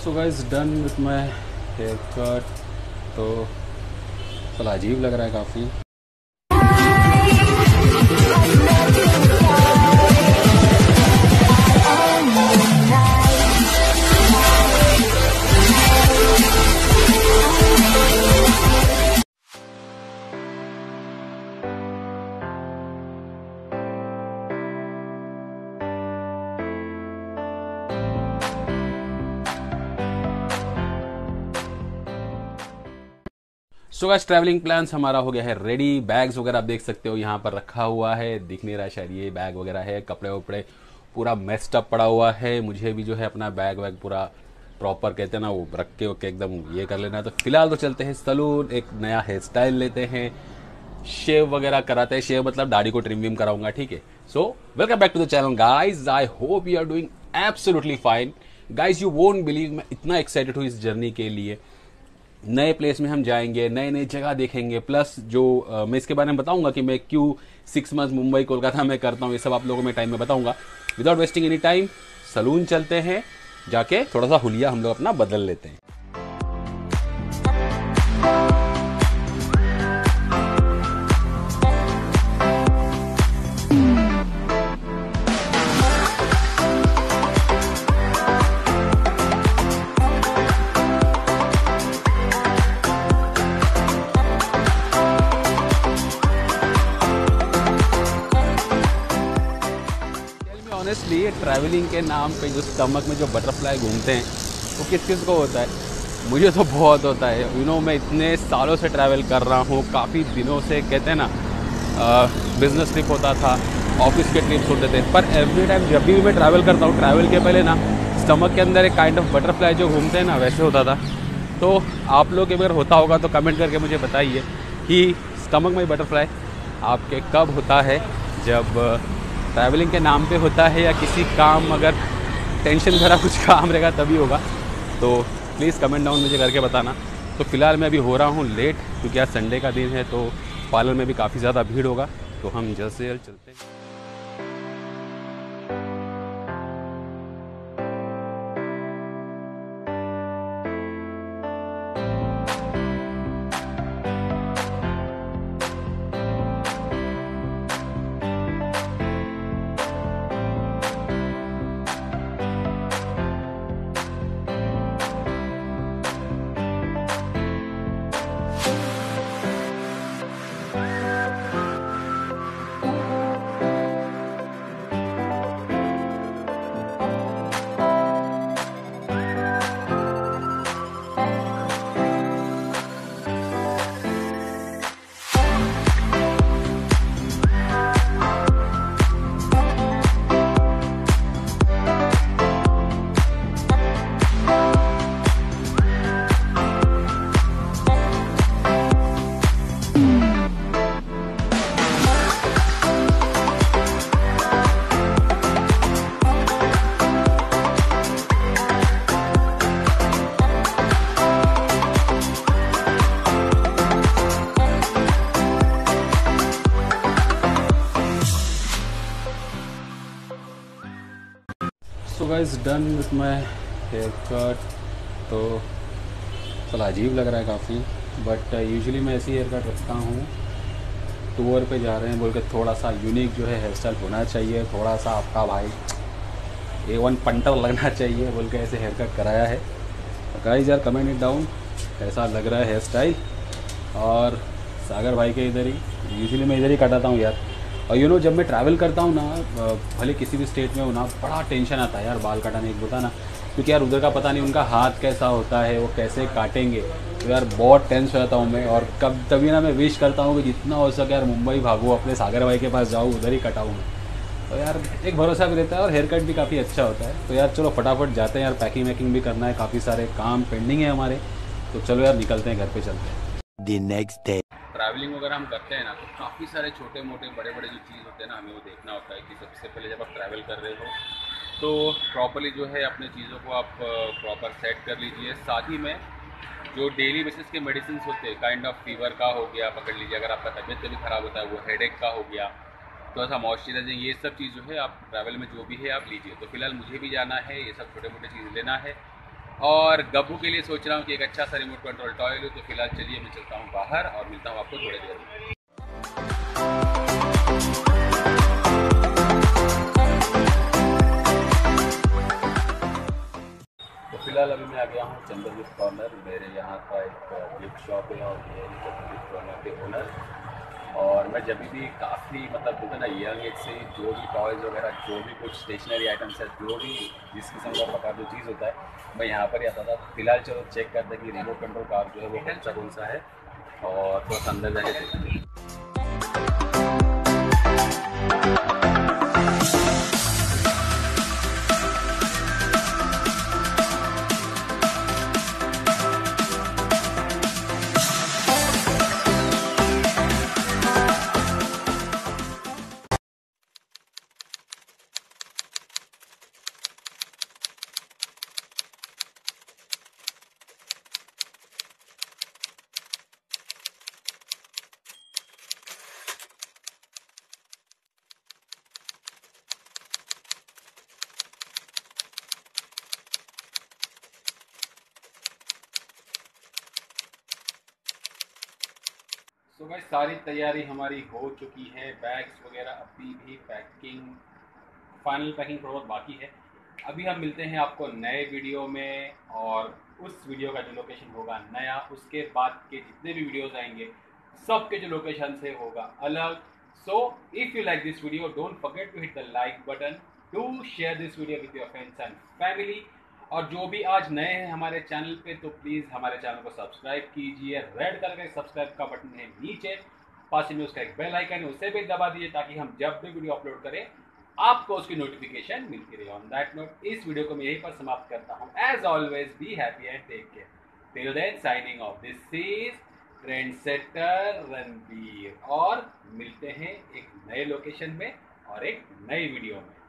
So guys done with my hair cut. तो थोड़ा अजीब लग रहा है काफ़ी। सो गाइस ट्रैवलिंग प्लान्स हमारा हो गया है रेडी। बैग्स वगैरह आप देख सकते हो यहाँ पर रखा हुआ है, दिख नहीं रहा शायद, ये बैग वगैरह है। कपड़े वपड़े पूरा मेस्ड अप पड़ा हुआ है। मुझे भी जो है अपना बैग वैग पूरा प्रॉपर कहते हैं ना वो रख के एकदम ये कर लेना है। तो फिलहाल तो चलते हैं सलून, एक नया हेयर स्टाइल लेते हैं, शेव वगैरह कराते हैं। शेव मतलब दाढ़ी को ट्रिम विम कराऊंगा, ठीक है। So welcome back to the channel guys, I hope you are doing absolutely fine. Guys you won't believe, मैं इतना एक्साइटेड हूँ इस जर्नी के लिए। नए प्लेस में हम जाएंगे, नए नए जगह देखेंगे, प्लस जो मैं इसके बारे में बताऊंगा कि मैं क्यों 6 मंथ मुंबई कोलकाता में करता हूँ, ये सब आप लोगों में टाइम में बताऊंगा। Without wasting any time salon चलते हैं, जाके थोड़ा सा हुलिया हम लोग अपना बदल लेते हैं। ऑनेस्टली ट्रैवलिंग के नाम पे जो स्टमक में जो बटरफ्लाई घूमते हैं वो किस किस को होता है? मुझे तो बहुत होता है। यू नो, मैं इतने सालों से ट्रैवल कर रहा हूँ, काफ़ी दिनों से, कहते हैं ना बिजनेस ट्रिप होता था, ऑफिस के ट्रिप्स होते थे, पर एवरी टाइम जब भी मैं ट्रैवल करता हूँ, ट्रैवल के पहले ना स्टमक के अंदर एक काइंड ऑफ बटरफ्लाई जो घूमते हैं ना, वैसे होता था। तो आप लोग अगर होता होगा तो कमेंट करके मुझे बताइए कि स्टमक में बटरफ्लाई आपके कब होता है, जब ट्रैवलिंग के नाम पे होता है या किसी काम, अगर टेंशन भरा कुछ काम रहेगा तभी होगा। तो प्लीज़ कमेंट डाउन मुझे करके बताना। तो फिलहाल मैं अभी हो रहा हूँ लेट, क्योंकि आज संडे का दिन है, तो पार्लर में भी काफ़ी ज़्यादा भीड़ होगा। तो हम जल्द से जल्द चलते हैं। So guys done with my hair cut. तो थोड़ा अजीब लग रहा है काफ़ी, बट यूजुअली मैं ऐसी हेयर कट रखता हूँ। टूर पे जा रहे हैं बोल के थोड़ा सा यूनिक जो है हेयर स्टाइल होना चाहिए, थोड़ा सा आपका भाई A1 पंटर लगना चाहिए बोल के ऐसे हेयर कट कराया है। गाइस यार कमेंट इट डाउन कैसा लग रहा है हेयर स्टाइल। और सागर भाई के इधर ही, यूजुअली मैं इधर ही कटाता हूँ यार। और यू नो, जब मैं ट्रैवल करता हूँ ना, भले किसी भी स्टेट में हो ना, बड़ा टेंशन आता है यार बाल कटाने की, होता ना, क्योंकि यार उधर का पता नहीं उनका हाथ कैसा होता है, वो कैसे काटेंगे। तो यार बहुत टेंस हो जाता हूँ मैं। और कब तभी ना मैं विश करता हूँ कि जितना हो सके यार मुंबई भागूँ, अपने सागर भाई के पास जाऊँ, उधर ही कटाऊँ मैं। तो यार एक भरोसा भी रहता है और हेयर कट भी काफ़ी अच्छा होता है। तो यार चलो फटाफट जाते हैं यार, पैकिंग वैकिंग भी करना है, काफ़ी सारे काम पेंडिंग है हमारे। तो चलो यार निकलते हैं, घर पे चलते हैं। The next day. ट्रैवलिंग वगैरह हम करते हैं ना, तो काफ़ी सारे छोटे मोटे बड़े बड़े जो चीज़ होते हैं ना, हमें वो देखना होता है कि सबसे पहले जब आप ट्रैवल कर रहे हो तो प्रॉपरली जो है अपने चीज़ों को आप प्रॉपर सेट कर लीजिए। साथ ही में जो डेली बेसिस के मेडिसिन होते हैं, काइंड ऑफ फीवर का हो गया पकड़ लीजिए, अगर आपका तबीयत कभी ख़राब होता है, वो हेडेक का हो गया, थोड़ा सा मॉइस्चराइजिंग, ये सब चीज़ जो है आप ट्रैवल में जो भी है आप लीजिए। तो फिलहाल मुझे भी जाना है, ये सब छोटे मोटे चीज़ लेना है। और गब्बू के लिए सोच रहा हूँ कि एक अच्छा सा रिमोट कंट्रोल टॉय लूँ। तो फिलहाल चलिए मैं चलता हूँ बाहर और मिलता हूँ आपको थोड़ी देर में। तो फिलहाल अभी मैं आ गया हूँ चंदन गिफ्ट कॉर्नर। मेरे यहाँ का एक गिफ्ट शॉप है और ये चंदन गिफ्ट कॉर्नर के ओनर। और मैं जब भी काफ़ी मतलब बोलते ना यंग एज से ही जो भी टॉयज़ वगैरह, जो भी कुछ स्टेशनरी आइटम्स है, जो भी जिस किस्म का प्रकार जो चीज़ होता है, मैं यहाँ पर ही आता था। फिलहाल चलो चेक करते हैं कि रिमोट कंट्रोल कार जो है वो कौन सा है, और थोड़ा सा अंदर जाके देखते हैं। तो भाई सारी तैयारी हमारी हो चुकी है। बैग्स वगैरह अभी भी पैकिंग, फाइनल पैकिंग थोड़ा बहुत बाकी है। अभी हम मिलते हैं आपको नए वीडियो में, और उस वीडियो का जो लोकेशन होगा नया, उसके बाद के जितने भी वीडियोस आएंगे सबके जो लोकेशन से होगा अलग। So if you like this video, don't forget to hit the like button, to share this video with your friends and family. और जो भी आज नए हैं हमारे चैनल पे, तो प्लीज़ हमारे चैनल को सब्सक्राइब कीजिए। रेड कलर का सब्सक्राइब का बटन है नीचे, पास में उसका एक बेल आइकन है, उसे भी दबा दीजिए ताकि हम जब भी वीडियो अपलोड करें आपको उसकी नोटिफिकेशन मिलती रहे। ऑन दैट नोट, इस वीडियो को मैं यहीं पर समाप्त करता हूँ। As always be happy and take care. Till then signing off, this is trendsetter Ranbir, और मिलते हैं एक नए लोकेशन में और एक नई वीडियो में।